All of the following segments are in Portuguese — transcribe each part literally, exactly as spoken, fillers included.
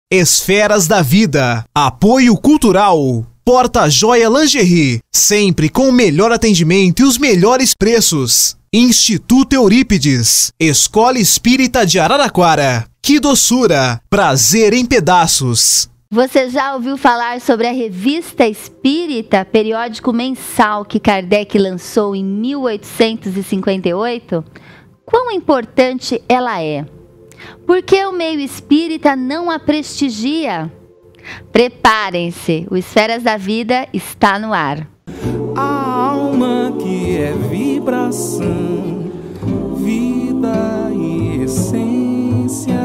Esferas da Vida. Apoio Cultural. Porta Joia Lingerie. Sempre com o melhor atendimento e os melhores preços. Instituto Eurípides. Escola Espírita de Araraquara. Que doçura. Prazer em pedaços. Você já ouviu falar sobre a Revista Espírita, periódico mensal que Kardec lançou em mil oitocentos e cinquenta e oito? Quão importante ela é? Por que o meio espírita não a prestigia? Preparem-se, o Esferas da Vida está no ar. A alma que é vibração, vida e essência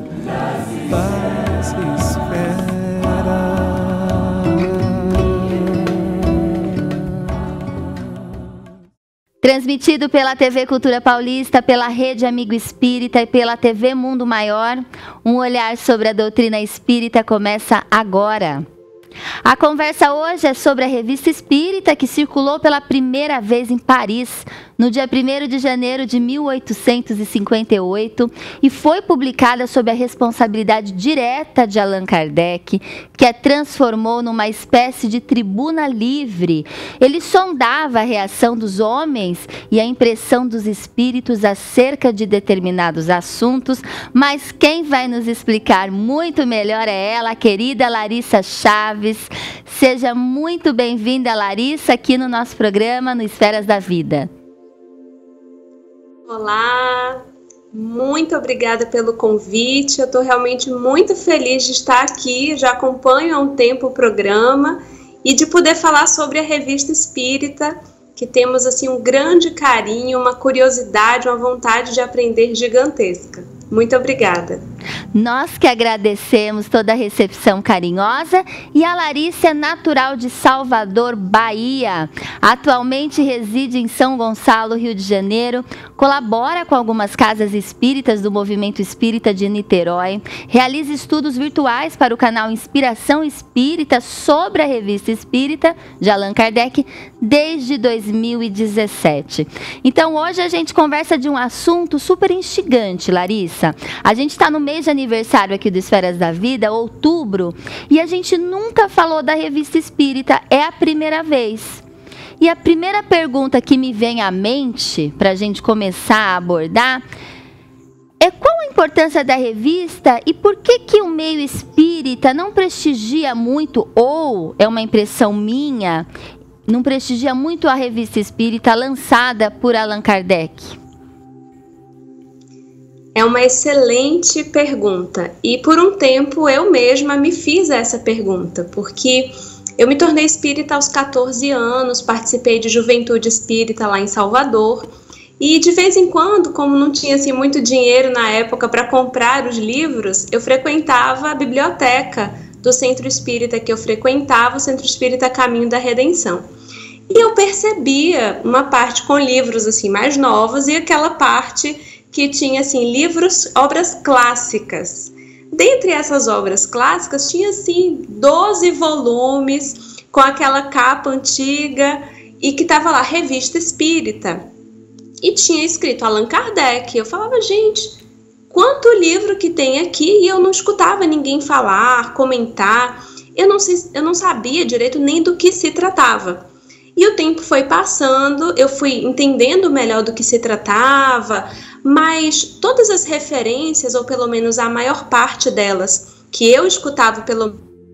das esferas. Transmitido pela T V Cultura Paulista, pela Rede Amigo Espírita e pela T V Mundo Maior, um olhar sobre a doutrina espírita começa agora. A conversa hoje é sobre a Revista Espírita, que circulou pela primeira vez em Paris, no dia primeiro de janeiro de mil oitocentos e cinquenta e oito, e foi publicada sob a responsabilidade direta de Allan Kardec, que a transformou numa espécie de tribuna livre. Ele sondava a reação dos homens e a impressão dos espíritos acerca de determinados assuntos, mas quem vai nos explicar muito melhor é ela, a querida Larissa Chaves. Seja muito bem-vinda, Larissa, aqui no nosso programa, no Esferas da Vida. Olá, muito obrigada pelo convite. Eu estou realmente muito feliz de estar aqui. Já acompanho há um tempo o programa e de poder falar sobre a Revista Espírita, que temos assim um grande carinho, uma curiosidade, uma vontade de aprender gigantesca. Muito obrigada. Nós que agradecemos toda a recepção carinhosa. E a Larissa é natural de Salvador, Bahia. Atualmente reside em São Gonçalo, Rio de Janeiro. Colabora com algumas casas espíritas do Movimento Espírita de Niterói. Realiza estudos virtuais para o canal Inspiração Espírita sobre a Revista Espírita de Allan Kardec desde dois mil e dezessete. Então hoje a gente conversa de um assunto super instigante, Larissa. A gente está no mês de aniversário aqui do Esferas da Vida, outubro, e a gente nunca falou da Revista Espírita, é a primeira vez. E a primeira pergunta que me vem à mente, para a gente começar a abordar, é qual a importância da revista e por que que o meio espírita não prestigia muito, ou é uma impressão minha, não prestigia muito a Revista Espírita lançada por Allan Kardec? É uma excelente pergunta e por um tempo eu mesma me fiz essa pergunta, porque eu me tornei espírita aos quatorze anos, participei de Juventude Espírita lá em Salvador e de vez em quando, como não tinha assim, muito dinheiro na época para comprar os livros, eu frequentava a biblioteca do Centro Espírita que eu frequentava, o Centro Espírita Caminho da Redenção. E eu percebia uma parte com livros assim mais novos e aquela parte que tinha assim livros, obras clássicas. Dentre essas obras clássicas tinha assim doze volumes com aquela capa antiga e que estava lá Revista Espírita e tinha escrito Allan Kardec. Eu falava, gente, quanto livro que tem aqui, e eu não escutava ninguém falar, comentar. Eu não sei, eu não sabia direito nem do que se tratava. E o tempo foi passando, eu fui entendendo melhor do que se tratava, mas todas as referências, ou pelo menos a maior parte delas, que eu escutava pelo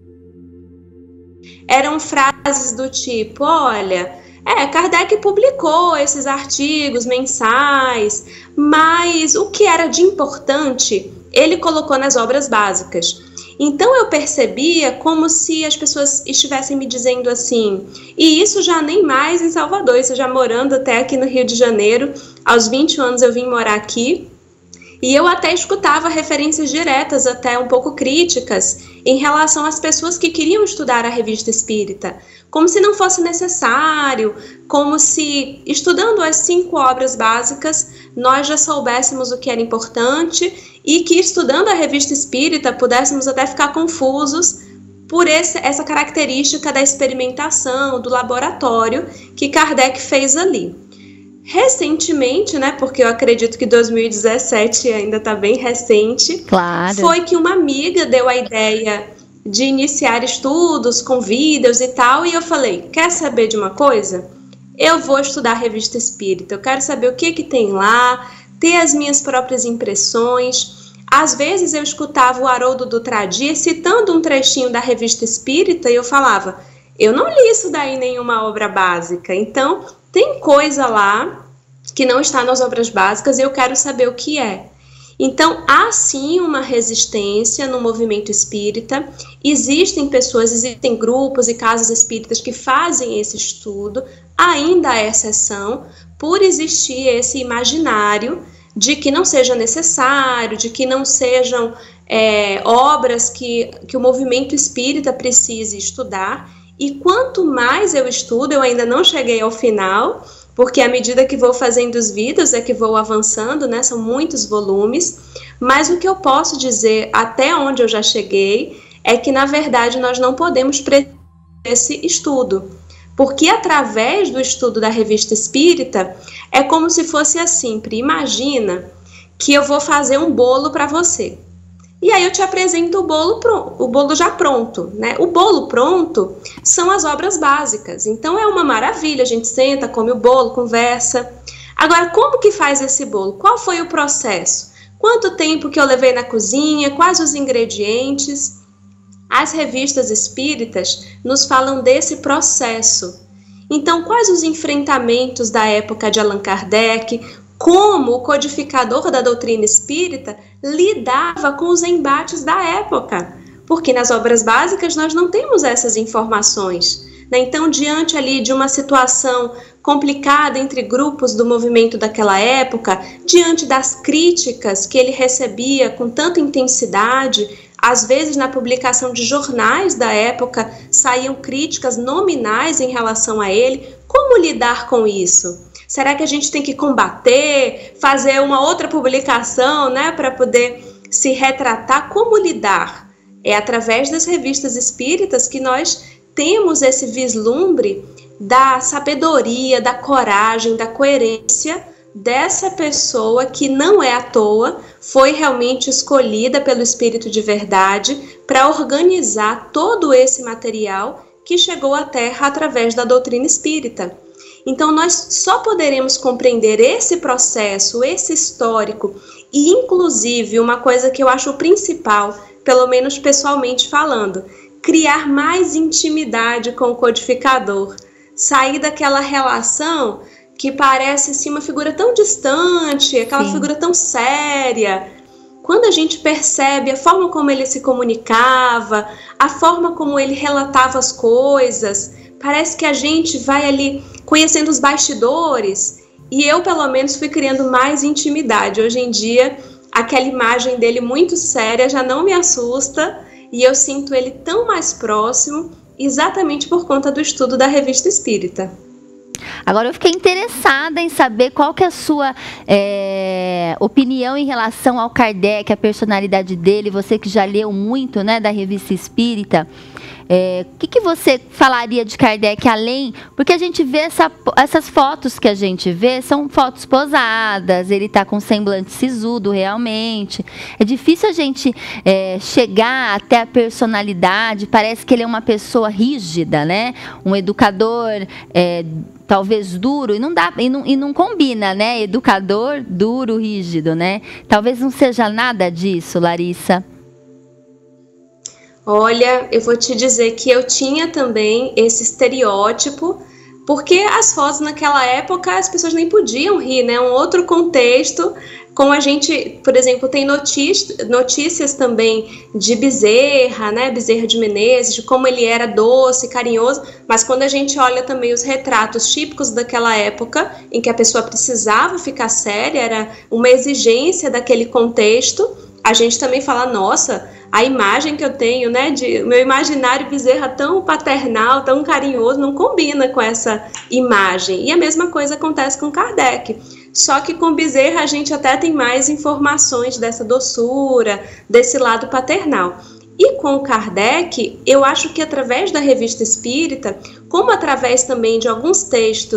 eram frases do tipo, olha, é, Kardec publicou esses artigos mensais, mas o que era de importante, ele colocou nas obras básicas. Então eu percebia como se as pessoas estivessem me dizendo assim, e isso já nem mais em Salvador, isso já morando até aqui no Rio de Janeiro, aos vinte anos eu vim morar aqui, e eu até escutava referências diretas, até um pouco críticas, em relação às pessoas que queriam estudar a Revista Espírita, como se não fosse necessário, como se, estudando as cinco obras básicas, nós já soubéssemos o que era importante e que, estudando a Revista Espírita, pudéssemos até ficar confusos por esse, essa característica da experimentação, do laboratório que Kardec fez ali. recentemente, né, porque eu acredito que dois mil e dezessete ainda está bem recente, claro. Foi que uma amiga deu a ideia de iniciar estudos com vídeos e tal, e eu falei, quer saber de uma coisa? Eu vou estudar a Revista Espírita, eu quero saber o que que tem lá, ter as minhas próprias impressões. Às vezes eu escutava o Haroldo Dutra-Dir citando um trechinho da Revista Espírita e eu falava, eu não li isso daí em nenhuma obra básica, então tem coisa lá que não está nas obras básicas e eu quero saber o que é. Então, há sim uma resistência no movimento espírita, existem pessoas, existem grupos e casas espíritas que fazem esse estudo, ainda há exceção, por existir esse imaginário de que não seja necessário, de que não sejam é, obras que, que o movimento espírita precise estudar, e quanto mais eu estudo, eu ainda não cheguei ao final, porque à medida que vou fazendo os vídeos é que vou avançando, né? São muitos volumes, mas o que eu posso dizer até onde eu já cheguei é que, na verdade, nós não podemos prever esse estudo, porque através do estudo da Revista Espírita é como se fosse assim, imagina que eu vou fazer um bolo para você. E aí eu te apresento o bolo, pronto, o bolo já pronto, né? O bolo pronto são as obras básicas. Então é uma maravilha, a gente senta, come o bolo, conversa. Agora, como que faz esse bolo? Qual foi o processo? Quanto tempo que eu levei na cozinha? Quais os ingredientes? As revistas espíritas nos falam desse processo. Então, quais os enfrentamentos da época de Allan Kardec? Como o codificador da doutrina espírita lidava com os embates da época, porque nas obras básicas nós não temos essas informações, né? Então, diante ali de uma situação complicada entre grupos do movimento daquela época, diante das críticas que ele recebia com tanta intensidade, às vezes na publicação de jornais da época saíam críticas nominais em relação a ele, como lidar com isso? Será que a gente tem que combater, fazer uma outra publicação, né, para poder se retratar? Como lidar? É através das revistas espíritas que nós temos esse vislumbre da sabedoria, da coragem, da coerência dessa pessoa que não é à toa, foi realmente escolhida pelo Espírito de Verdade para organizar todo esse material que chegou à Terra através da doutrina espírita. Então, nós só poderemos compreender esse processo, esse histórico, e inclusive uma coisa que eu acho principal, pelo menos pessoalmente falando, criar mais intimidade com o codificador, sair daquela relação que parece assim, uma figura tão distante, aquela Sim. figura tão séria. Quando a gente percebe a forma como ele se comunicava, a forma como ele relatava as coisas, parece que a gente vai ali conhecendo os bastidores, e eu pelo menos fui criando mais intimidade. Hoje em dia, aquela imagem dele muito séria já não me assusta, e eu sinto ele tão mais próximo, exatamente por conta do estudo da Revista Espírita. Agora eu fiquei interessada em saber qual que é a sua é, opinião em relação ao Kardec, a personalidade dele, você que já leu muito, né, da Revista Espírita. É, o que, que você falaria de Kardec além? Porque a gente vê essa, essas fotos que a gente vê são fotos posadas, ele está com semblante sisudo realmente. É difícil a gente é, chegar até a personalidade, parece que ele é uma pessoa rígida, né? Um educador é, talvez duro, e não dá, e não, e não combina, né? Educador duro, rígido, né? Talvez não seja nada disso, Larissa. Olha, eu vou te dizer que eu tinha também esse estereótipo, porque as fotos naquela época as pessoas nem podiam rir, né? Um outro contexto, como a gente, por exemplo, tem notícias, notícias também de Bezerra, né? Bezerra de Menezes, de como ele era doce, carinhoso, mas quando a gente olha também os retratos típicos daquela época, em que a pessoa precisava ficar séria, era uma exigência daquele contexto, a gente também fala, nossa, a imagem que eu tenho, né, de meu imaginário Bezerra tão paternal, tão carinhoso, não combina com essa imagem. E a mesma coisa acontece com Kardec. Só que com Bezerra a gente até tem mais informações dessa doçura, desse lado paternal. E com Kardec, eu acho que através da Revista Espírita, como através também de alguns textos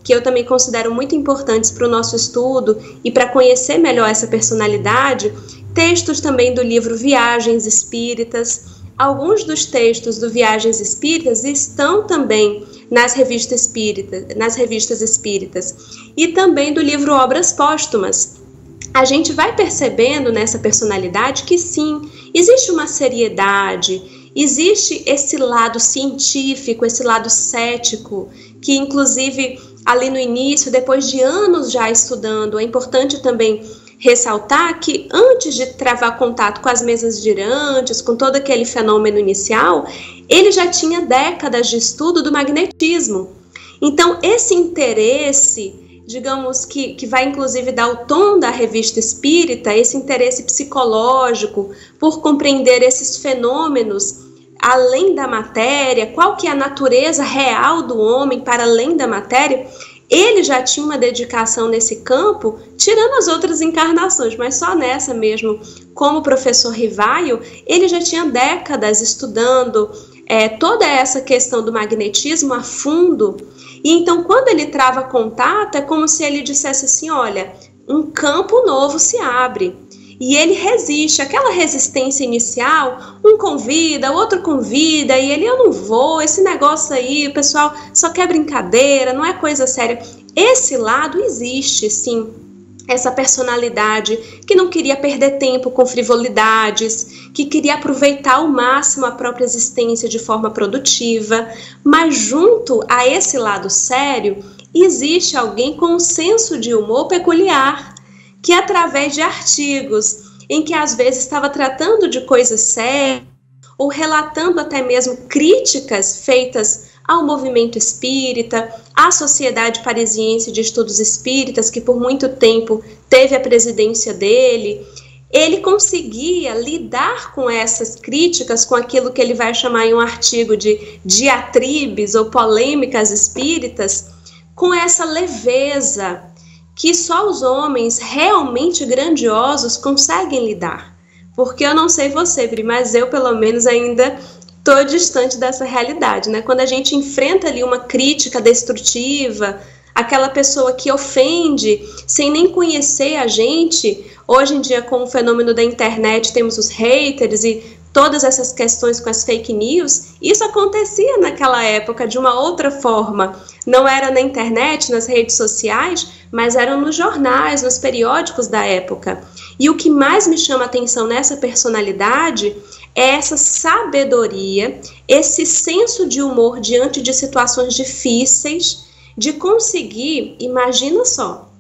que eu também considero muito importantes para o nosso estudo e para conhecer melhor essa personalidade, textos também do livro Viagens Espíritas. Alguns dos textos do Viagens Espíritas estão também nas revistas espíritas, nas revistas espíritas, e também do livro Obras Póstumas. A gente vai percebendo nessa personalidade que sim, existe uma seriedade, existe esse lado científico, esse lado cético, que inclusive ali no início, depois de anos já estudando, é importante também ressaltar que antes de travar contato com as mesas girantes, com todo aquele fenômeno inicial, ele já tinha décadas de estudo do magnetismo. Então, esse interesse, digamos que, que vai inclusive dar o tom da revista espírita, esse interesse psicológico por compreender esses fenômenos além da matéria, qual que é a natureza real do homem para além da matéria, ele já tinha uma dedicação nesse campo, tirando as outras encarnações, mas só nessa mesmo, como professor Rivaio, ele já tinha décadas estudando é, toda essa questão do magnetismo a fundo. E então, quando ele trava contato, é como se ele dissesse assim, olha, um campo novo se abre. E ele resiste, aquela resistência inicial, um convida, o outro convida, e ele, eu não vou, esse negócio aí, o pessoal só quer brincadeira, não é coisa séria. Esse lado existe, sim, essa personalidade que não queria perder tempo com frivolidades, que queria aproveitar ao máximo a própria existência de forma produtiva, mas junto a esse lado sério, existe alguém com um senso de humor peculiar, que através de artigos em que às vezes estava tratando de coisas sérias ou relatando até mesmo críticas feitas ao movimento espírita, à Sociedade Parisiense de Estudos Espíritas, que por muito tempo teve a presidência dele, ele conseguia lidar com essas críticas, com aquilo que ele vai chamar em um artigo de diatribes ou polêmicas espíritas, com essa leveza que só os homens realmente grandiosos conseguem lidar. Porque eu não sei você, Bri, mas eu pelo menos ainda estou distante dessa realidade, né? Quando a gente enfrenta ali uma crítica destrutiva, aquela pessoa que ofende sem nem conhecer a gente, hoje em dia com o fenômeno da internet temos os haters e todas essas questões com as fake news, isso acontecia naquela época de uma outra forma. Não era na internet, nas redes sociais, mas eram nos jornais, nos periódicos da época. E o que mais me chama a atenção nessa personalidade é essa sabedoria, esse senso de humor diante de situações difíceis, de conseguir, imagina só,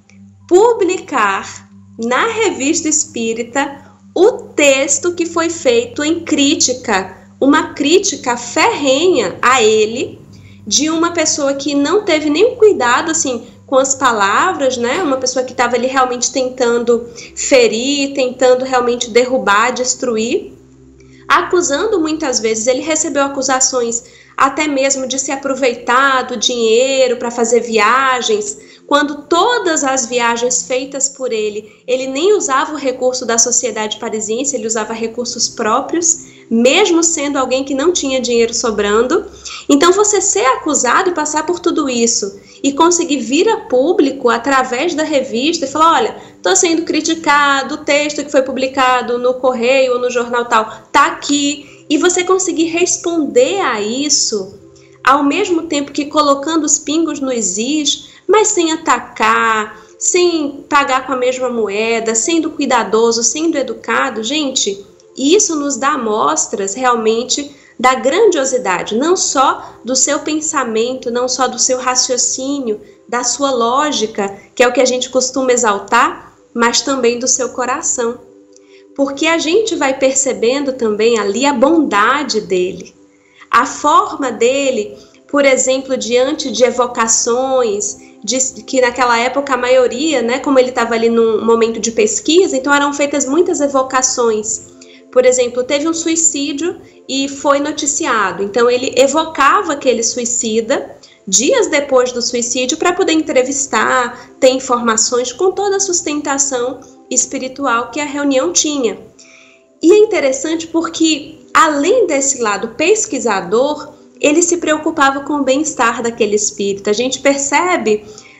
publicar na Revista Espírita o texto que foi feito em crítica, uma crítica ferrenha a ele, de uma pessoa que não teve nenhum cuidado assim, com as palavras, né? Uma pessoa que estava ali realmente tentando ferir, tentando realmente derrubar, destruir, acusando muitas vezes, ele recebeu acusações até mesmo de se aproveitar do dinheiro para fazer viagens, quando todas as viagens feitas por ele, ele nem usava o recurso da Sociedade Parisiense, ele usava recursos próprios, mesmo sendo alguém que não tinha dinheiro sobrando. Então, você ser acusado e passar por tudo isso e conseguir vir a público através da revista e falar, olha, estou sendo criticado, o texto que foi publicado no Correio ou no jornal tal está aqui, e você conseguir responder a isso, ao mesmo tempo que colocando os pingos nos is, mas sem atacar, sem pagar com a mesma moeda, sendo cuidadoso, sendo educado, gente, isso nos dá amostras realmente da grandiosidade, não só do seu pensamento, não só do seu raciocínio, da sua lógica, que é o que a gente costuma exaltar, mas também do seu coração. Porque a gente vai percebendo também ali a bondade dele, a forma dele, por exemplo, diante de evocações, de, que naquela época a maioria, né, como ele estava ali num momento de pesquisa, então eram feitas muitas evocações. Por exemplo, teve um suicídio e foi noticiado, então ele evocava aquele suicida dias depois do suicídio para poder entrevistar, ter informações com toda a sustentação espiritual que a reunião tinha. E é interessante porque, além desse lado pesquisador, ele se preocupava com o bem-estar daquele espírito. A gente percebe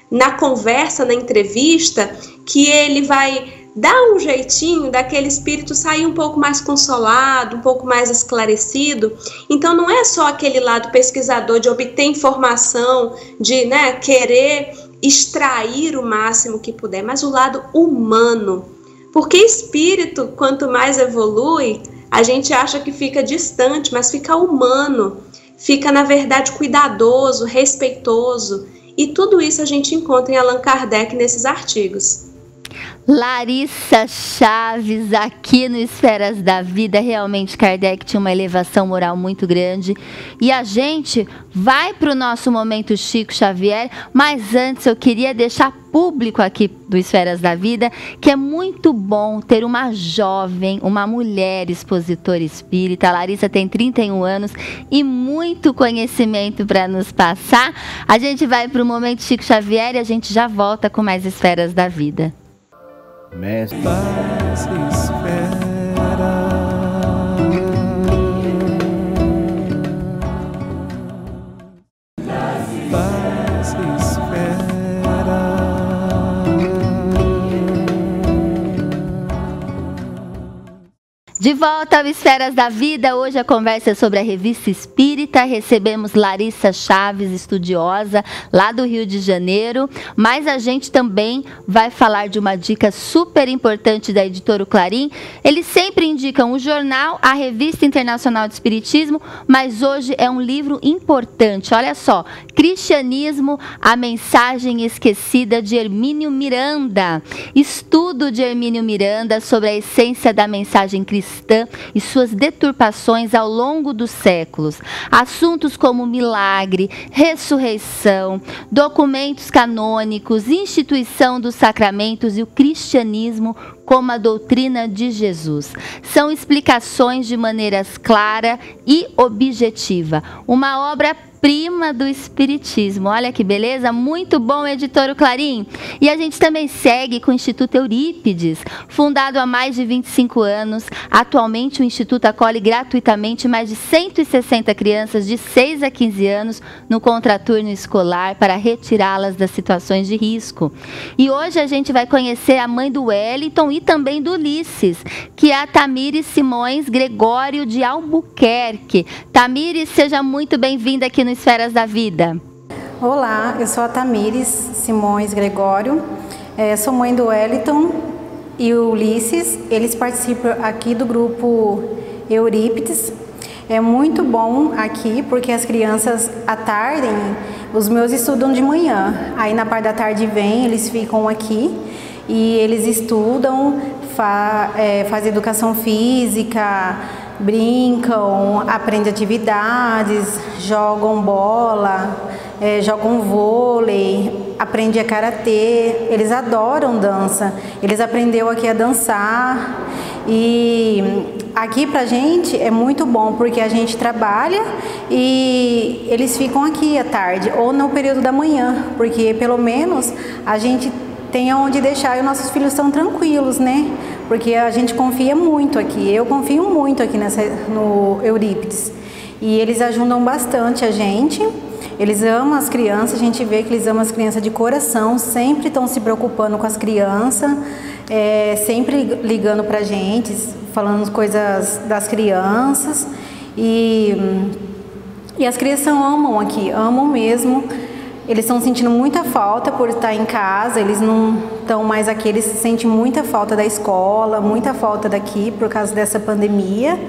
na conversa, na entrevista, que ele vai dar um jeitinho daquele espírito sair um pouco mais consolado, um pouco mais esclarecido. Então não é só aquele lado pesquisador de obter informação, de, né, querer extrair o máximo que puder, mas o lado humano. Porque espírito, quanto mais evolui, a gente acha que fica distante, mas fica humano, fica, na verdade, cuidadoso, respeitoso. E tudo isso a gente encontra em Allan Kardec nesses artigos. Larissa Chaves, aqui no Esferas da Vida. Realmente Kardec tinha uma elevação moral muito grande. E a gente vai para o nosso momento Chico Xavier, mas antes eu queria deixar público aqui do Esferas da Vida que é muito bom ter uma jovem, uma mulher expositora espírita. A Larissa tem trinta e um anos e muito conhecimento para nos passar. A gente vai para o momento Chico Xavier e a gente já volta com mais Esferas da Vida. Mestre, paz espera. Paz espera. De volta ao Esferas da Vida, hoje a conversa é sobre a Revista Espírita. Recebemos Larissa Chaves, estudiosa, lá do Rio de Janeiro, mas a gente também vai falar de uma dica super importante da Editora Clarim. Eles sempre indicam o jornal, a Revista Internacional de Espiritismo, mas hoje é um livro importante. Olha só, Cristianismo, a Mensagem Esquecida, de Hermínio Miranda. Estudo de Hermínio Miranda sobre a essência da mensagem cristã e suas deturpações ao longo dos séculos. Assuntos como milagre, ressurreição, documentos canônicos, instituição dos sacramentos e o cristianismo como a doutrina de Jesus. São explicações de maneira clara e objetiva. Uma obra prima do Espiritismo. Olha que beleza, muito bom, Editora Clarim. E a gente também segue com o Instituto Eurípides, fundado há mais de vinte e cinco anos. Atualmente o Instituto acolhe gratuitamente mais de cento e sessenta crianças de seis a quinze anos no contraturno escolar para retirá-las das situações de risco. E hoje a gente vai conhecer a mãe do Wellington e também do Ulisses, que é a Tamires Simões Gregório de Albuquerque. Tamires, seja muito bem-vinda aqui no Esferas da Vida. Olá, eu sou a Tamires Simões Gregório, é, sou mãe do Wellington e o Ulisses. Eles participam aqui do grupo Eurípides. É muito bom aqui porque as crianças à tarde, os meus estudam de manhã, aí na parte da tarde vem, eles ficam aqui e eles estudam, fa, é, fazem educação física, brincam, aprendem atividades, jogam bola, é, jogam vôlei, aprendem a karatê. Eles adoram dança, eles aprenderam aqui a dançar. E aqui pra gente é muito bom porque a gente trabalha e eles ficam aqui à tarde ou no período da manhã, porque pelo menos a gente tem onde deixar e os nossos filhos estão tranquilos, né? Porque a gente confia muito aqui, eu confio muito aqui nessa, no Eurípides. E eles ajudam bastante a gente, eles amam as crianças, a gente vê que eles amam as crianças de coração, sempre estão se preocupando com as crianças, é, sempre ligando pra gente, falando coisas das crianças. E, e as crianças amam aqui, amam mesmo. Eles estão sentindo muita falta por estar em casa, eles não estão mais aqui, eles sentem muita falta da escola, muita falta daqui por causa dessa pandemia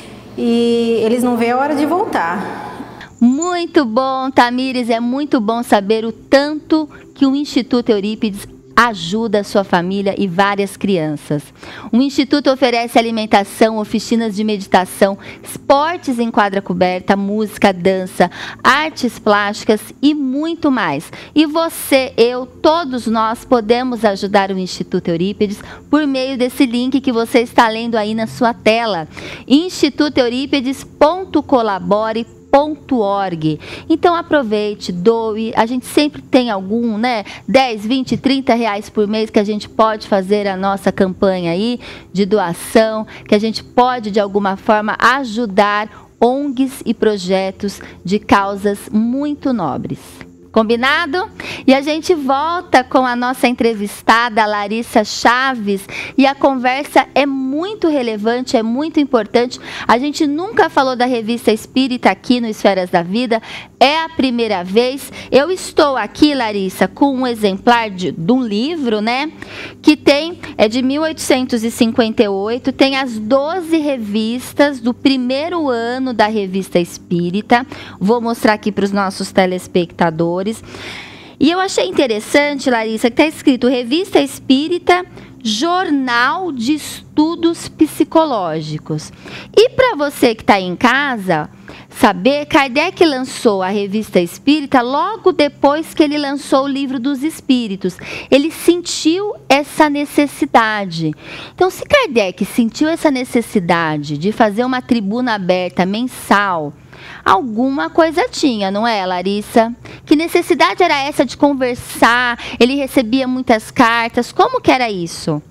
e eles não veem a hora de voltar. Muito bom, Tamires, é muito bom saber o tanto que o Instituto Eurípides ajuda a sua família e várias crianças. O Instituto oferece alimentação, oficinas de meditação, esportes em quadra coberta, música, dança, artes plásticas e muito mais. E você, eu, todos nós podemos ajudar o Instituto Eurípides por meio desse link que você está lendo aí na sua tela, instituto eurípides ponto colabore ponto org. Então aproveite, doe, a gente sempre tem algum, né, dez, vinte, trinta reais por mês que a gente pode fazer a nossa campanha aí de doação, que a gente pode de alguma forma ajudar O N Gs e projetos de causas muito nobres. Combinado? E a gente volta com a nossa entrevistada Larissa Chaves e a conversa é muito relevante, é muito importante. A gente nunca falou da Revista Espírita aqui no Esferas da Vida, é a primeira vez. Eu estou aqui, Larissa, com um exemplar de, de um livro, né? Que tem, é de mil oitocentos e cinquenta e oito, tem as doze revistas do primeiro ano da Revista Espírita. Vou mostrar aqui para os nossos telespectadores. E eu achei interessante, Larissa, que está escrito Revista Espírita, Jornal de Estudos Psicológicos. E para você que está em casa saber, Kardec lançou a Revista Espírita logo depois que ele lançou o Livro dos Espíritos. Ele sentiu essa necessidade. Então, se Kardec sentiu essa necessidade de fazer uma tribuna aberta mensal, alguma coisa tinha, não é, Larissa? Que necessidade era essa de conversar? Ele recebia muitas cartas. Como que era isso?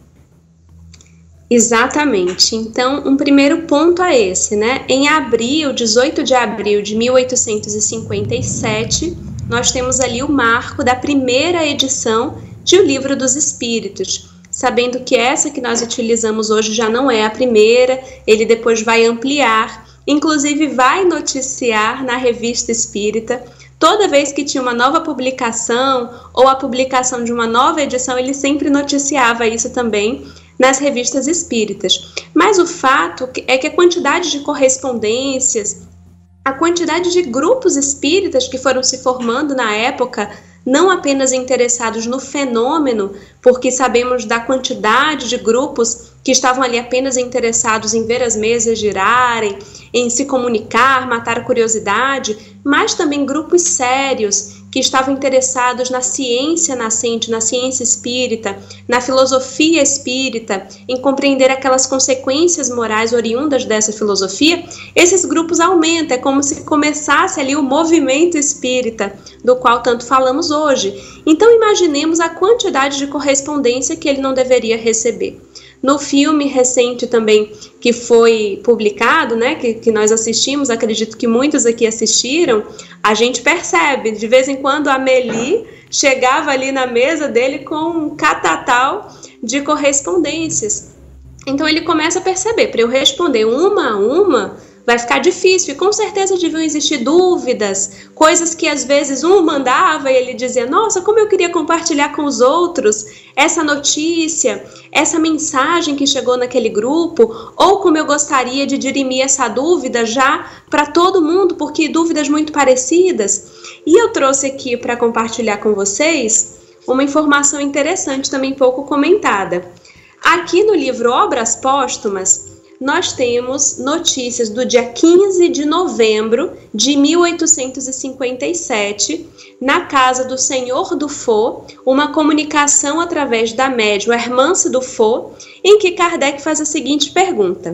Exatamente. Então, um primeiro ponto é esse, né? Em abril, dezoito de abril de mil oitocentos e cinquenta e sete, nós temos ali o marco da primeira edição de O Livro dos Espíritos. Sabendo que essa que nós utilizamos hoje já não é a primeira, ele depois vai ampliar, inclusive vai noticiar na Revista Espírita. Toda vez que tinha uma nova publicação ou a publicação de uma nova edição, ele sempre noticiava isso também nas revistas espíritas. Mas o fato é que a quantidade de correspondências, a quantidade de grupos espíritas que foram se formando na época, não apenas interessados no fenômeno, porque sabemos da quantidade de grupos que estavam ali apenas interessados em ver as mesas girarem, em se comunicar, matar a curiosidade, mas também grupos sérios que estavam interessados na ciência nascente, na ciência espírita, na filosofia espírita, em compreender aquelas consequências morais oriundas dessa filosofia. Esses grupos aumentam, é como se começasse ali o movimento espírita, do qual tanto falamos hoje. Então imaginemos a quantidade de correspondência que ele não deveria receber. No filme recente também que foi publicado, né, que, que nós assistimos, acredito que muitos aqui assistiram, a gente percebe, de vez em quando a Amélie chegava ali na mesa dele com um catatal de correspondências. Então ele começa a perceber, para eu responder uma a uma, vai ficar difícil, e com certeza deviam existir dúvidas, coisas que às vezes um mandava e ele dizia, nossa, como eu queria compartilhar com os outros essa notícia, essa mensagem que chegou naquele grupo, ou como eu gostaria de dirimir essa dúvida já para todo mundo, porque dúvidas muito parecidas. E eu trouxe aqui para compartilhar com vocês uma informação interessante, também pouco comentada. Aqui no livro Obras Póstumas, nós temos notícias do dia quinze de novembro de mil oitocentos e cinquenta e sete, na casa do senhor Dufault, uma comunicação através da médium Hermance Dufault, em que Kardec faz a seguinte pergunta: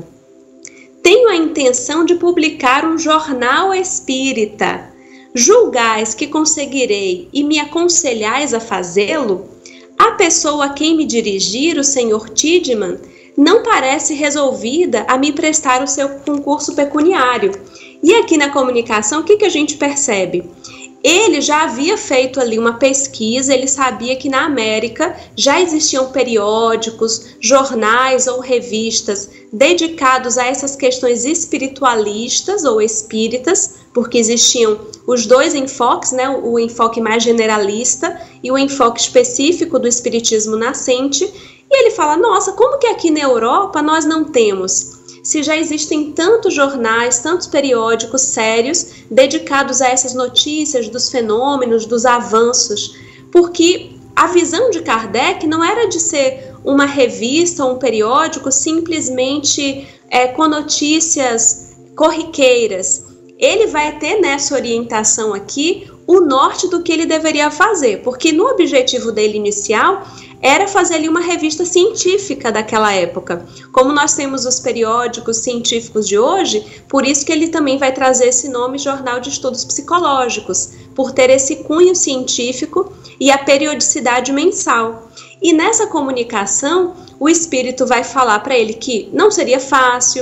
tenho a intenção de publicar um jornal espírita. Julgais que conseguirei e me aconselhais a fazê-lo? A pessoa a quem me dirigir, o senhor Tidman, não parece resolvida a me prestar o seu concurso pecuniário. E aqui na comunicação, o que, que a gente percebe? Ele já havia feito ali uma pesquisa, ele sabia que na América já existiam periódicos, jornais ou revistas dedicados a essas questões espiritualistas ou espíritas, porque existiam os dois enfoques, né? O enfoque mais generalista e o enfoque específico do espiritismo nascente. E ele fala, nossa, como que aqui na Europa nós não temos? Se já existem tantos jornais, tantos periódicos sérios dedicados a essas notícias dos fenômenos, dos avanços. Porque a visão de Kardec não era de ser uma revista ou um periódico simplesmente é, com notícias corriqueiras. Ele vai ter nessa orientação aqui o norte do que ele deveria fazer, porque no objetivo dele inicial era fazer ali uma revista científica daquela época. Como nós temos os periódicos científicos de hoje, por isso que ele também vai trazer esse nome Jornal de Estudos Psicológicos, por ter esse cunho científico e a periodicidade mensal. E nessa comunicação, o espírito vai falar para ele que não seria fácil,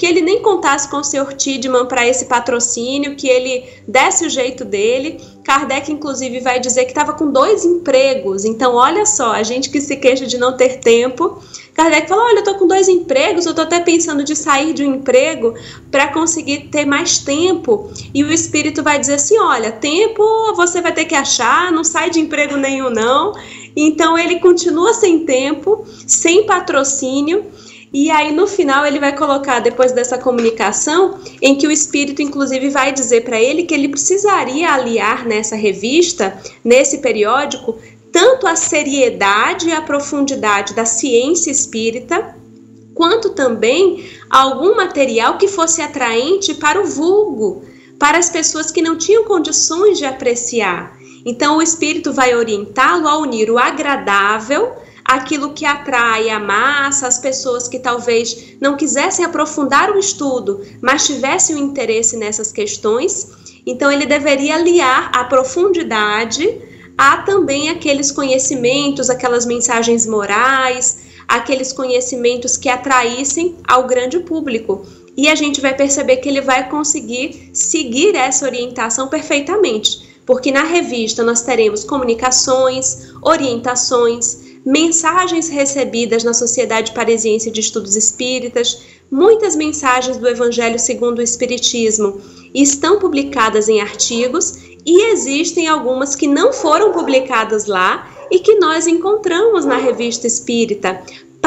que ele nem contasse com o senhor Tiedemann para esse patrocínio, que ele desse o jeito dele. Kardec, inclusive, vai dizer que estava com dois empregos. Então, olha só, a gente que se queixa de não ter tempo. Kardec falou, olha, eu estou com dois empregos, eu estou até pensando de sair de um emprego para conseguir ter mais tempo. E o espírito vai dizer assim, olha, tempo você vai ter que achar, não sai de emprego nenhum não. Então, ele continua sem tempo, sem patrocínio. E aí, no final, ele vai colocar, depois dessa comunicação, em que o espírito, inclusive, vai dizer para ele que ele precisaria aliar nessa revista, nesse periódico, tanto a seriedade e a profundidade da ciência espírita, quanto também algum material que fosse atraente para o vulgo, para as pessoas que não tinham condições de apreciar. Então, o espírito vai orientá-lo a unir o agradável, aquilo que atrai a massa, as pessoas que talvez não quisessem aprofundar o estudo, mas tivessem o interesse nessas questões. Então, ele deveria aliar a profundidade a também aqueles conhecimentos, aquelas mensagens morais, aqueles conhecimentos que atraíssem ao grande público. E a gente vai perceber que ele vai conseguir seguir essa orientação perfeitamente, porque na revista nós teremos comunicações, orientações, mensagens recebidas na Sociedade Parisiense de Estudos Espíritas, muitas mensagens do Evangelho segundo o Espiritismo estão publicadas em artigos e existem algumas que não foram publicadas lá e que nós encontramos na Revista Espírita,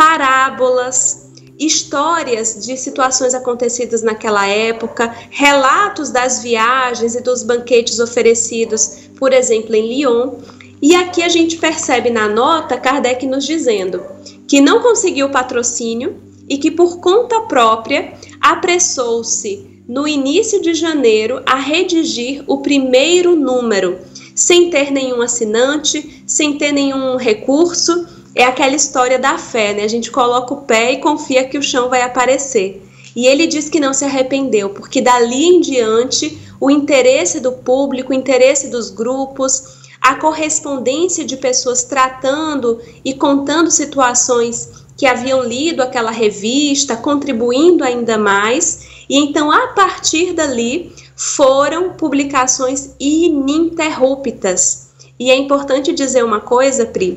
parábolas, histórias de situações acontecidas naquela época, relatos das viagens e dos banquetes oferecidos, por exemplo, em Lyon. E aqui a gente percebe na nota Kardec nos dizendo que não conseguiu patrocínio e que por conta própria apressou-se no início de janeiro a redigir o primeiro número, sem ter nenhum assinante, sem ter nenhum recurso. É aquela história da fé, né? A gente coloca o pé e confia que o chão vai aparecer. E ele diz que não se arrependeu, porque dali em diante o interesse do público, o interesse dos grupos, a correspondência de pessoas tratando e contando situações que haviam lido aquela revista, contribuindo ainda mais. E então, a partir dali, foram publicações ininterruptas. E é importante dizer uma coisa, Pri.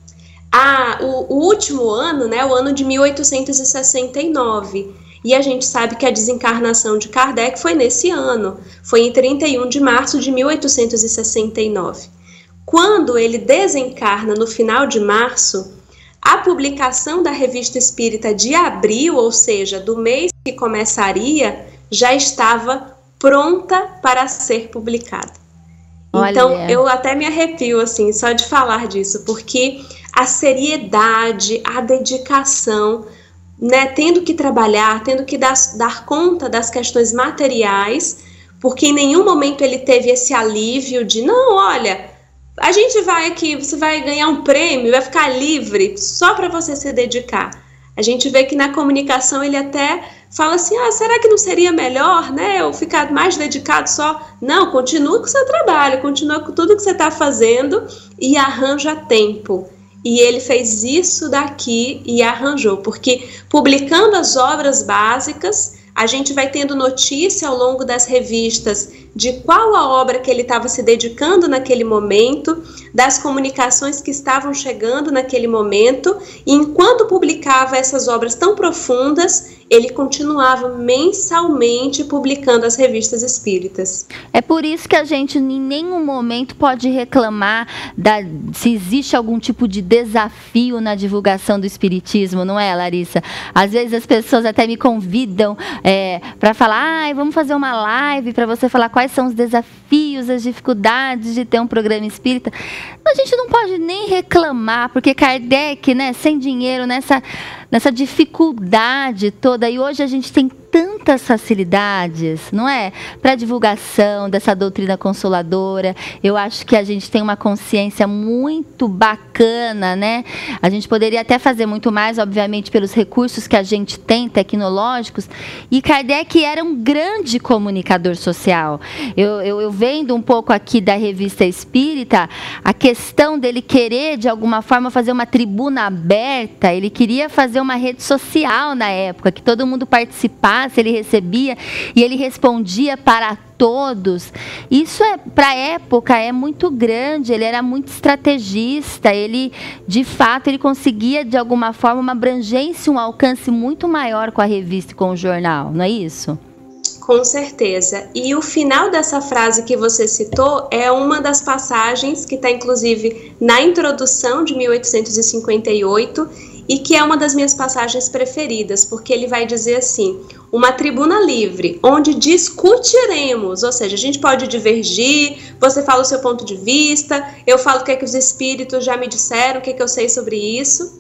Ah, o, o último ano, né, o ano de mil oitocentos e sessenta e nove, e a gente sabe que a desencarnação de Kardec foi nesse ano, foi em trinta e um de março de mil oitocentos e sessenta e nove. Quando ele desencarna no final de março, a publicação da Revista Espírita de abril, ou seja, do mês que começaria, já estava pronta para ser publicada. Olha. Então, eu até me arrepio, assim, só de falar disso, porque a seriedade, a dedicação, né, tendo que trabalhar, tendo que dar, dar conta das questões materiais, porque em nenhum momento ele teve esse alívio de, não, olha, a gente vai aqui, você vai ganhar um prêmio, vai ficar livre, só para você se dedicar. A gente vê que na comunicação ele até fala assim, ah, será que não seria melhor, né, eu ficar mais dedicado só? Não, continua com o seu trabalho, continua com tudo que você está fazendo e arranja tempo. E ele fez isso daqui e arranjou, porque publicando as obras básicas, a gente vai tendo notícia ao longo das revistas de qual a obra que ele estava se dedicando naquele momento, das comunicações que estavam chegando naquele momento, e enquanto publicava essas obras tão profundas, ele continuava mensalmente publicando as revistas espíritas. É por isso que a gente em nenhum momento pode reclamar da, se existe algum tipo de desafio na divulgação do espiritismo, não é, Larissa? Às vezes as pessoas até me convidam é, para falar, ah, vamos fazer uma live para você falar quais são os desafios, as dificuldades de ter um programa espírita. A gente não pode nem reclamar, porque Kardec, né, sem dinheiro, nessa, nessa dificuldade toda, e hoje a gente tem tantas facilidades, não é? Para a divulgação dessa doutrina consoladora. Eu acho que a gente tem uma consciência muito bacana bacana, né? A gente poderia até fazer muito mais, obviamente, pelos recursos que a gente tem, tecnológicos, e Kardec era um grande comunicador social. Eu, eu, eu vendo um pouco aqui da Revista Espírita, a questão dele querer, de alguma forma, fazer uma tribuna aberta, ele queria fazer uma rede social na época, que todo mundo participasse, ele recebia, e ele respondia para todos. Isso é, para a época, é muito grande, ele era muito estrategista, ele, de fato, ele conseguia, de alguma forma, uma abrangência, um alcance muito maior com a revista e com o jornal, não é isso? Com certeza. E o final dessa frase que você citou é uma das passagens que está, inclusive, na introdução de mil oitocentos e cinquenta e oito, e que é uma das minhas passagens preferidas, porque ele vai dizer assim: uma tribuna livre, onde discutiremos, ou seja, a gente pode divergir, você fala o seu ponto de vista, eu falo o que é que os espíritos já me disseram, o que é que eu sei sobre isso,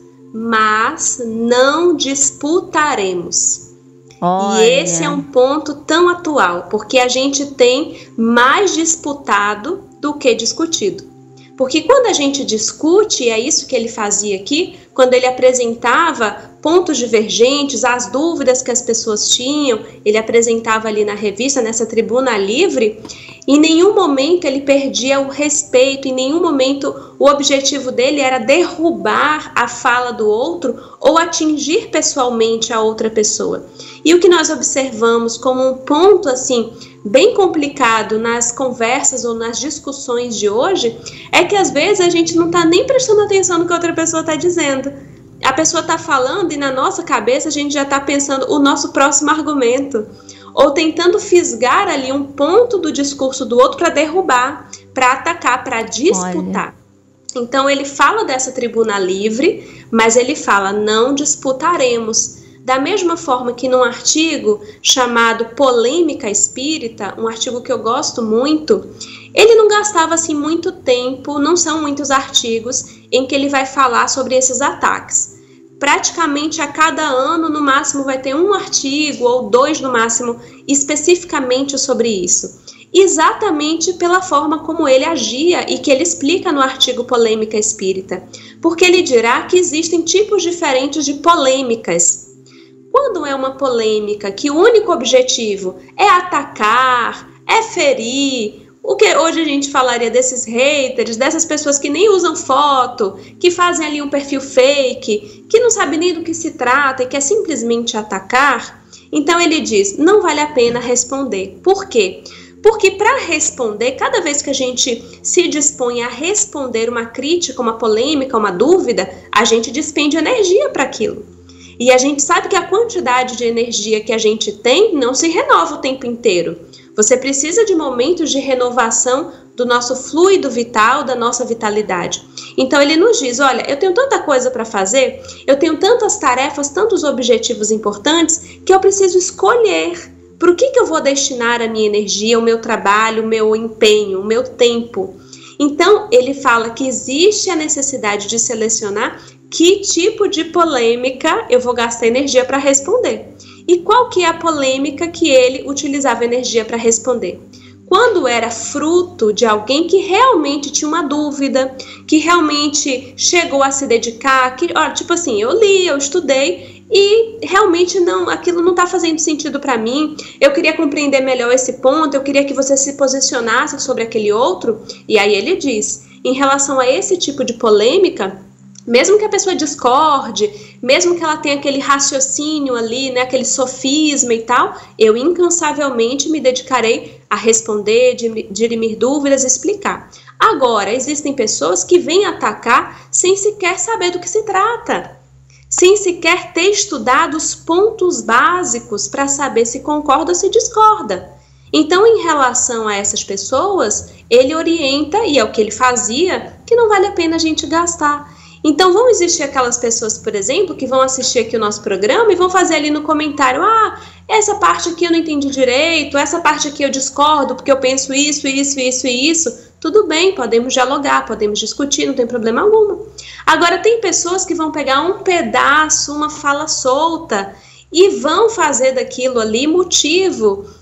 mas não disputaremos. Olha. E esse é um ponto tão atual, porque a gente tem mais disputado do que discutido. Porque quando a gente discute, e é isso que ele fazia aqui, quando ele apresentava pontos divergentes, as dúvidas que as pessoas tinham, ele apresentava ali na revista, nessa tribuna livre, em nenhum momento ele perdia o respeito, em nenhum momento o objetivo dele era derrubar a fala do outro ou atingir pessoalmente a outra pessoa. E o que nós observamos como um ponto assim bem complicado nas conversas ou nas discussões de hoje é que às vezes a gente não está nem prestando atenção no que a outra pessoa está dizendo. A pessoa está falando e na nossa cabeça a gente já está pensando o nosso próximo argumento, ou tentando fisgar ali um ponto do discurso do outro para derrubar, para atacar, para disputar. Olha. Então ele fala dessa tribuna livre, mas ele fala não disputaremos. Da mesma forma que num artigo chamado Polêmica Espírita, um artigo que eu gosto muito, ele não gastava assim muito tempo, não são muitos artigos em que ele vai falar sobre esses ataques. Praticamente a cada ano, no máximo, vai ter um artigo ou dois no máximo especificamente sobre isso. Exatamente pela forma como ele agia e que ele explica no artigo Polêmica Espírita. Porque ele dirá que existem tipos diferentes de polêmicas. Quando é uma polêmica que o único objetivo é atacar, é ferir, o que hoje a gente falaria desses haters, dessas pessoas que nem usam foto, que fazem ali um perfil fake, que não sabe nem do que se trata e quer simplesmente atacar, então ele diz, não vale a pena responder. Por quê? Porque para responder, cada vez que a gente se dispõe a responder uma crítica, uma polêmica, uma dúvida, a gente despende energia para aquilo. E a gente sabe que a quantidade de energia que a gente tem não se renova o tempo inteiro. Você precisa de momentos de renovação do nosso fluido vital, da nossa vitalidade. Então ele nos diz, olha, eu tenho tanta coisa para fazer, eu tenho tantas tarefas, tantos objetivos importantes, que eu preciso escolher para o que, que eu vou destinar a minha energia, o meu trabalho, o meu empenho, o meu tempo. Então ele fala que existe a necessidade de selecionar que tipo de polêmica eu vou gastar energia para responder. E qual que é a polêmica que ele utilizava energia para responder? Quando era fruto de alguém que realmente tinha uma dúvida, que realmente chegou a se dedicar, que, ó, tipo assim, eu li, eu estudei e realmente não, aquilo não está fazendo sentido para mim, eu queria compreender melhor esse ponto, eu queria que você se posicionasse sobre aquele outro. E aí ele diz, em relação a esse tipo de polêmica, mesmo que a pessoa discorde, mesmo que ela tenha aquele raciocínio ali, né, aquele sofisma e tal, eu incansavelmente me dedicarei a responder, dirimir dúvidas, explicar. Agora, existem pessoas que vêm atacar sem sequer saber do que se trata, sem sequer ter estudado os pontos básicos para saber se concorda ou se discorda. Então, em relação a essas pessoas, ele orienta, e é o que ele fazia, que não vale a pena a gente gastar. Então vão existir aquelas pessoas, por exemplo, que vão assistir aqui o nosso programa e vão fazer ali no comentário, ah, essa parte aqui eu não entendi direito, essa parte aqui eu discordo porque eu penso isso, isso, isso e isso. Tudo bem, podemos dialogar, podemos discutir, não tem problema algum. Agora tem pessoas que vão pegar um pedaço, uma fala solta e vão fazer daquilo ali motivo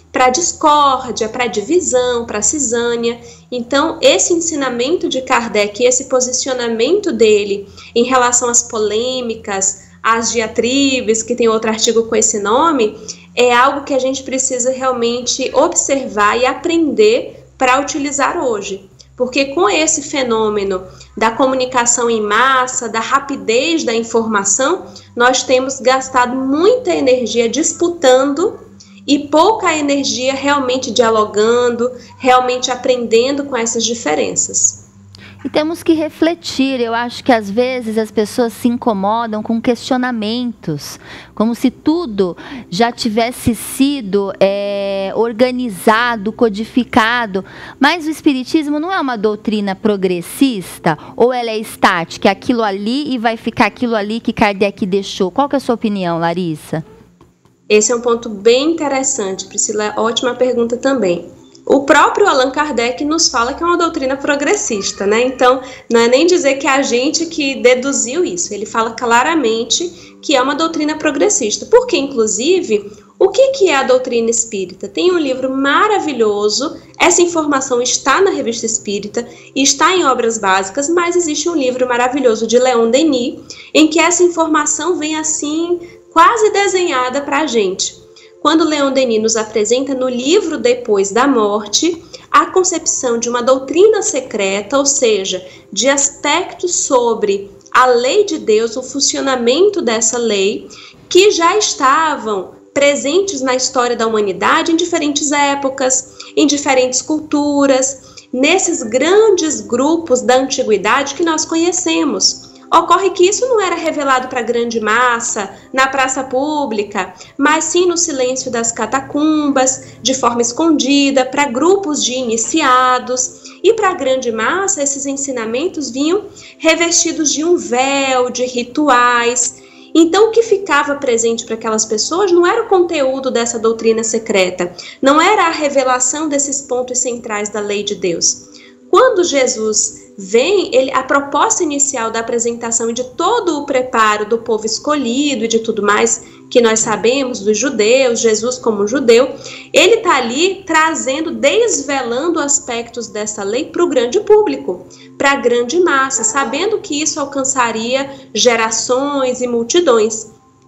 para a discórdia, para a divisão, para a cisânia. Então, esse ensinamento de Kardec, esse posicionamento dele em relação às polêmicas, às diatribes, que tem outro artigo com esse nome, é algo que a gente precisa realmente observar e aprender para utilizar hoje. Porque com esse fenômeno da comunicação em massa, da rapidez da informação, nós temos gastado muita energia disputando e pouca energia realmente dialogando, realmente aprendendo com essas diferenças. E temos que refletir. Eu acho que às vezes as pessoas se incomodam com questionamentos, como se tudo já tivesse sido é, organizado, codificado. Mas o Espiritismo não é uma doutrina progressista, ou ela é estática, é aquilo ali e vai ficar aquilo ali que Kardec deixou. Qual que é a sua opinião, Larissa? Esse é um ponto bem interessante, Priscila. Ótima pergunta também. O próprio Allan Kardec nos fala que é uma doutrina progressista, né? Então, não é nem dizer que é a gente que deduziu isso. Ele fala claramente que é uma doutrina progressista. Porque, inclusive, o que que é a doutrina espírita? Tem um livro maravilhoso, essa informação está na Revista Espírita, está em Obras Básicas, mas existe um livro maravilhoso de Leon Denis, em que essa informação vem assim, quase desenhada para a gente. Quando Leon Denis nos apresenta no livro Depois da Morte, a concepção de uma doutrina secreta, ou seja, de aspectos sobre a lei de Deus, o funcionamento dessa lei, que já estavam presentes na história da humanidade em diferentes épocas, em diferentes culturas, nesses grandes grupos da antiguidade que nós conhecemos. Ocorre que isso não era revelado para a grande massa, na praça pública, mas sim no silêncio das catacumbas, de forma escondida, para grupos de iniciados. E para a grande massa, esses ensinamentos vinham revestidos de um véu, de rituais. Então, o que ficava presente para aquelas pessoas não era o conteúdo dessa doutrina secreta, não era a revelação desses pontos centrais da lei de Deus. Quando Jesus vem, ele, a proposta inicial da apresentação e de todo o preparo do povo escolhido e de tudo mais que nós sabemos dos judeus, Jesus como judeu, ele está ali trazendo, desvelando aspectos dessa lei para o grande público, para a grande massa, sabendo que isso alcançaria gerações e multidões.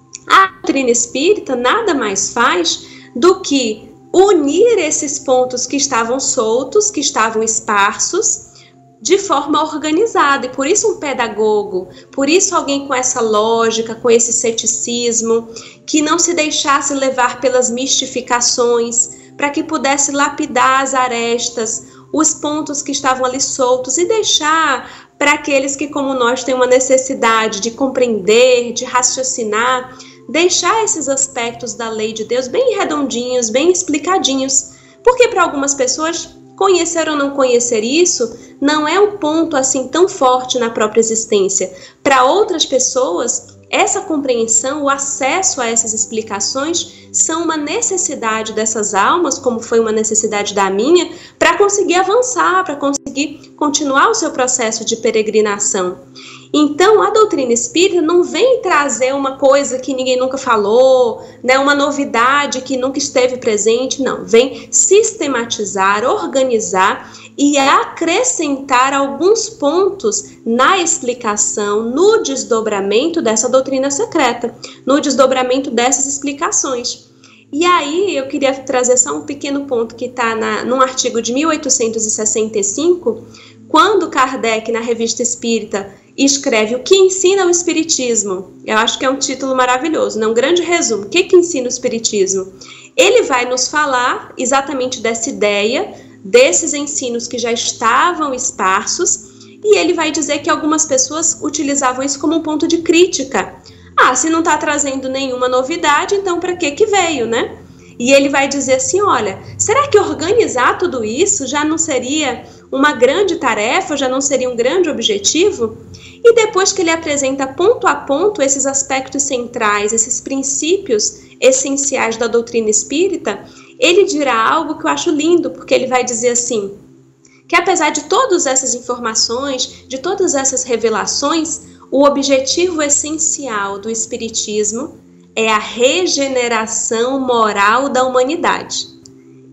A doutrina espírita nada mais faz do que unir esses pontos que estavam soltos, que estavam esparsos, de forma organizada, e por isso um pedagogo, por isso alguém com essa lógica, com esse ceticismo, que não se deixasse levar pelas mistificações, para que pudesse lapidar as arestas, os pontos que estavam ali soltos, e deixar para aqueles que, como nós, têm uma necessidade de compreender, de raciocinar, deixar esses aspectos da lei de Deus bem redondinhos, bem explicadinhos, porque para algumas pessoas, conhecer ou não conhecer isso não é um ponto assim tão forte na própria existência. Para outras pessoas, essa compreensão, o acesso a essas explicações são uma necessidade dessas almas, como foi uma necessidade da minha, para conseguir avançar, para conseguir continuar o seu processo de peregrinação. Então, a doutrina espírita não vem trazer uma coisa que ninguém nunca falou, né, uma novidade que nunca esteve presente, não. Vem sistematizar, organizar e acrescentar alguns pontos na explicação, no desdobramento dessa doutrina secreta, no desdobramento dessas explicações. E aí, eu queria trazer só um pequeno ponto que está num artigo de mil oitocentos e sessenta e cinco, quando Kardec, na Revista Espírita, escreve o que ensina o Espiritismo. Eu acho que é um título maravilhoso, né? Um grande resumo. O que, que ensina o Espiritismo? Ele vai nos falar exatamente dessa ideia, desses ensinos que já estavam esparsos, e ele vai dizer que algumas pessoas utilizavam isso como um ponto de crítica. Ah, se não está trazendo nenhuma novidade, então para que que veio, né? E ele vai dizer assim, olha, será que organizar tudo isso já não seria uma grande tarefa, já não seria um grande objetivo? E depois que ele apresenta ponto a ponto esses aspectos centrais, esses princípios essenciais da doutrina espírita, ele dirá algo que eu acho lindo, porque ele vai dizer assim, que apesar de todas essas informações, de todas essas revelações, o objetivo essencial do Espiritismo é a regeneração moral da humanidade.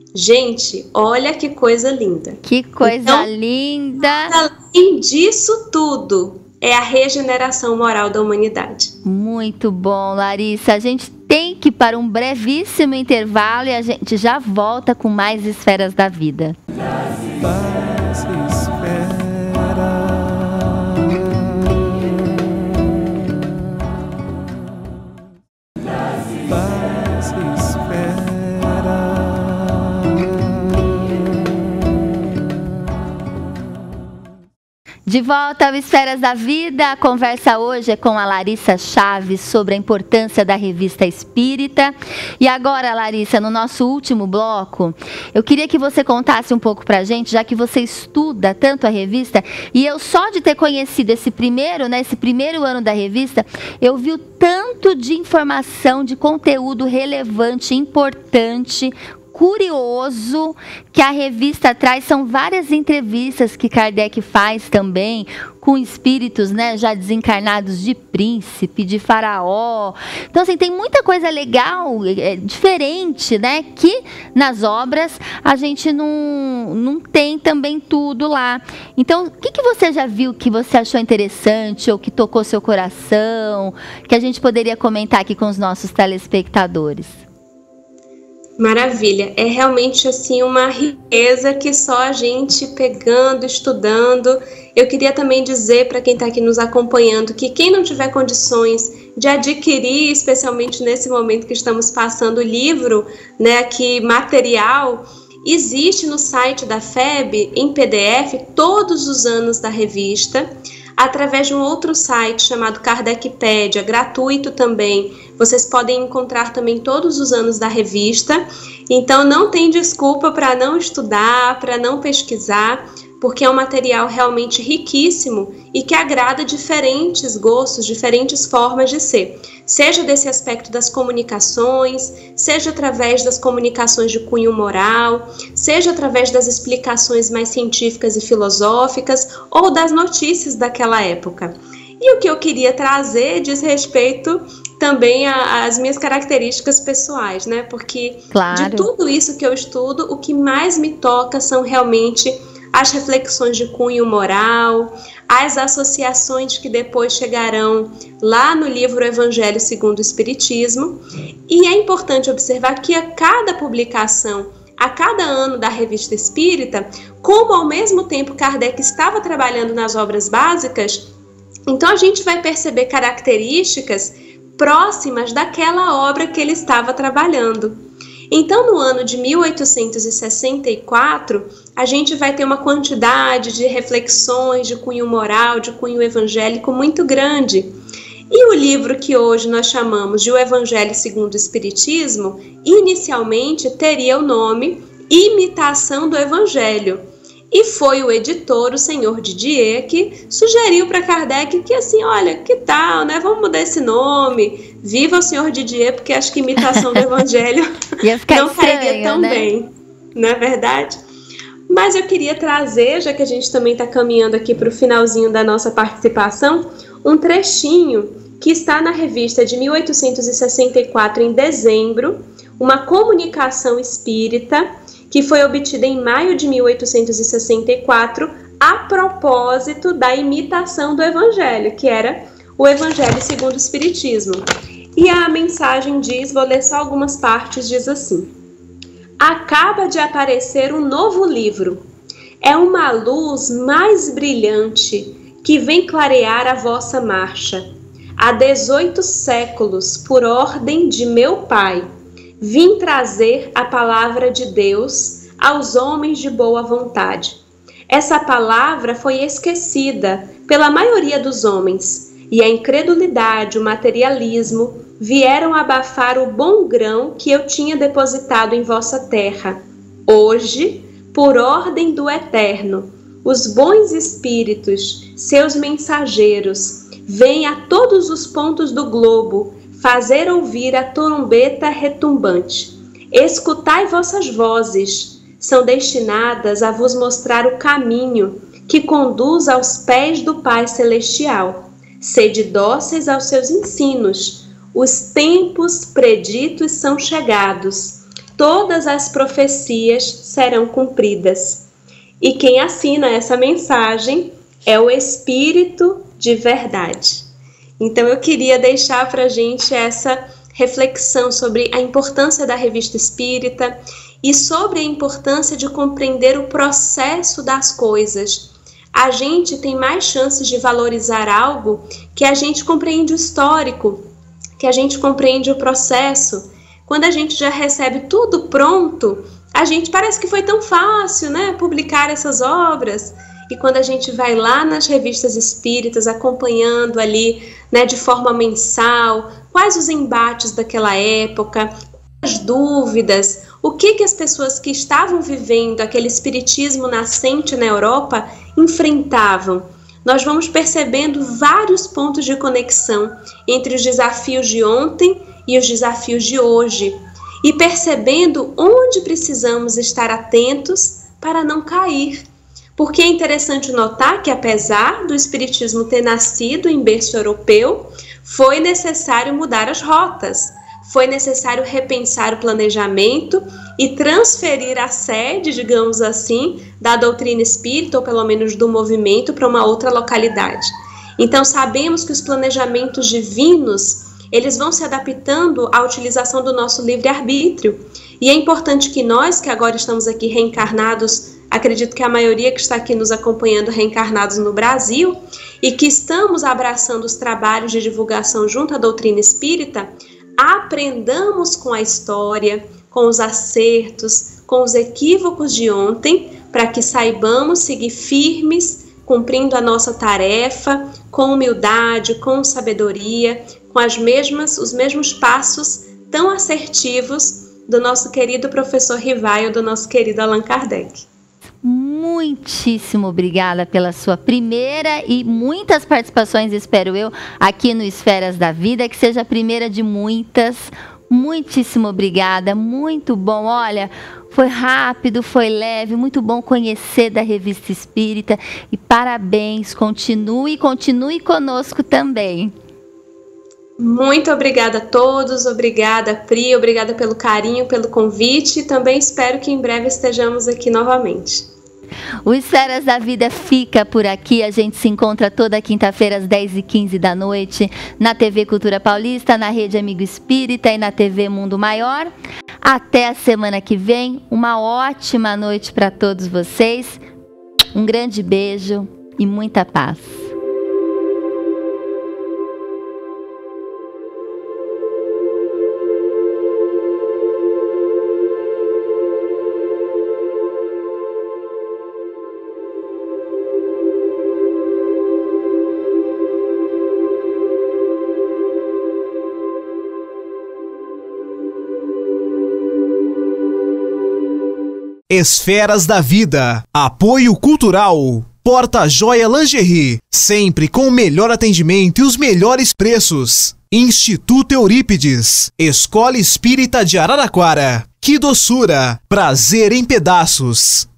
Gente, olha que coisa linda. Que coisa então, linda. Além disso tudo, é a regeneração moral da humanidade. Muito bom, Larissa. A gente tem que ir para um brevíssimo intervalo e a gente já volta com mais Esferas da Vida. Das esferas. Das esferas. De volta ao Esferas da Vida, a conversa hoje é com a Larissa Chaves sobre a importância da Revista Espírita. E agora, Larissa, no nosso último bloco, eu queria que você contasse um pouco pra gente, já que você estuda tanto a revista, e eu só de ter conhecido esse primeiro, né, esse primeiro ano da revista, eu vi o tanto de informação, de conteúdo relevante, importante, curioso que a revista traz. São várias entrevistas que Kardec faz também com espíritos, né, já desencarnados, de príncipe, de faraó. Então, assim, tem muita coisa legal, é, diferente, né, que nas obras a gente não, não tem também tudo lá. Então, o que, que você já viu que você achou interessante ou que tocou seu coração, que a gente poderia comentar aqui com os nossos telespectadores? Maravilha, é realmente assim uma riqueza que só a gente pegando, estudando. Eu queria também dizer para quem está aqui nos acompanhando que quem não tiver condições de adquirir, especialmente nesse momento que estamos passando o livro, né, aqui material, existe no site da F E B em P D F todos os anos da revista, através de um outro site chamado Kardecpédia, gratuito também. Vocês podem encontrar também todos os anos da revista. Então não tem desculpa para não estudar, para não pesquisar, porque é um material realmente riquíssimo e que agrada diferentes gostos, diferentes formas de ser. Seja desse aspecto das comunicações, seja através das comunicações de cunho moral, seja através das explicações mais científicas e filosóficas ou das notícias daquela época. E o que eu queria trazer diz respeito também às minhas características pessoais, né? Porque claro, de tudo isso que eu estudo, o que mais me toca são realmente as reflexões de cunho moral, as associações que depois chegarão lá no livro Evangelho segundo o Espiritismo. E é importante observar que a cada publicação, a cada ano da Revista Espírita, como ao mesmo tempo Kardec estava trabalhando nas obras básicas, então a gente vai perceber características próximas daquela obra que ele estava trabalhando. Então, no ano de mil oitocentos e sessenta e quatro, a gente vai ter uma quantidade de reflexões de cunho moral, de cunho evangélico muito grande. E o livro que hoje nós chamamos de O Evangelho segundo o Espiritismo, inicialmente teria o nome Imitação do Evangelho. E foi o editor, o senhor Didier, que sugeriu para Kardec que assim, olha, que tal, né? Vamos mudar esse nome. Viva o senhor Didier, porque acho que imitação do Evangelho não cairia tão né? bem, não é verdade? Mas eu queria trazer, já que a gente também está caminhando aqui para o finalzinho da nossa participação, um trechinho que está na revista de mil oitocentos e sessenta e quatro, em dezembro, uma comunicação espírita, que foi obtida em maio de mil oitocentos e sessenta e quatro, a propósito da imitação do Evangelho, que era o Evangelho segundo o Espiritismo. E a mensagem diz, vou ler só algumas partes, diz assim: acaba de aparecer um novo livro. É uma luz mais brilhante que vem clarear a vossa marcha. Há dezoito séculos, por ordem de meu Pai, vim trazer a palavra de Deus aos homens de boa vontade. Essa palavra foi esquecida pela maioria dos homens, e a incredulidade, o materialismo, vieram abafar o bom grão que eu tinha depositado em vossa terra. Hoje, por ordem do Eterno, os bons espíritos, seus mensageiros, vêm a todos os pontos do globo fazer ouvir a trombeta retumbante. Escutai vossas vozes, são destinadas a vos mostrar o caminho que conduz aos pés do Pai Celestial. Sede dóceis aos seus ensinos, os tempos preditos são chegados. todas as profecias serão cumpridas. E quem assina essa mensagem é o Espírito de verdade. Então eu queria deixar para a gente essa reflexão sobre a importância da Revista Espírita e sobre a importância de compreender o processo das coisas. A gente tem mais chances de valorizar algo que a gente compreende o histórico, que a gente compreende o processo. Quando a gente já recebe tudo pronto, a gente parece que foi tão fácil, né, publicar essas obras. E quando a gente vai lá nas revistas espíritas, acompanhando ali, né, de forma mensal, quais os embates daquela época, as dúvidas, o que, que as pessoas que estavam vivendo aquele espiritismo nascente na Europa enfrentavam, nós vamos percebendo vários pontos de conexão entre os desafios de ontem e os desafios de hoje, e percebendo onde precisamos estar atentos para não cair. Porque é interessante notar que, apesar do espiritismo ter nascido em berço europeu, foi necessário mudar as rotas, foi necessário repensar o planejamento e transferir a sede, digamos assim, da doutrina espírita, ou pelo menos do movimento, para uma outra localidade. Então, sabemos que os planejamentos divinos, eles vão se adaptando à utilização do nosso livre-arbítrio. E é importante que nós, que agora estamos aqui reencarnados, acredito que a maioria que está aqui nos acompanhando reencarnados no Brasil, e que estamos abraçando os trabalhos de divulgação junto à doutrina espírita, aprendamos com a história, com os acertos, com os equívocos de ontem, para que saibamos seguir firmes, cumprindo a nossa tarefa, com humildade, com sabedoria, com as mesmas, os mesmos passos tão assertivos do nosso querido professor Rivaio, do nosso querido Allan Kardec. Muitíssimo obrigada pela sua primeira e muitas participações, espero eu, aqui no Esferas da Vida, que seja a primeira de muitas. Muitíssimo obrigada, muito bom. Olha, foi rápido, foi leve, muito bom conhecer da Revista Espírita e parabéns, continue, continue conosco também. Muito obrigada a todos, obrigada Pri, obrigada pelo carinho, pelo convite, e também espero que em breve estejamos aqui novamente. O Esferas da Vida fica por aqui, a gente se encontra toda quinta-feira às dez e quinze da noite na T V Cultura Paulista, na Rede Amigo Espírita e na T V Mundo Maior. Até a semana que vem, uma ótima noite para todos vocês, um grande beijo e muita paz. Esferas da Vida, apoio cultural, Porta Joia Lingerie, sempre com o melhor atendimento e os melhores preços. Instituto Eurípides, Escola Espírita de Araraquara, que doçura, prazer em pedaços.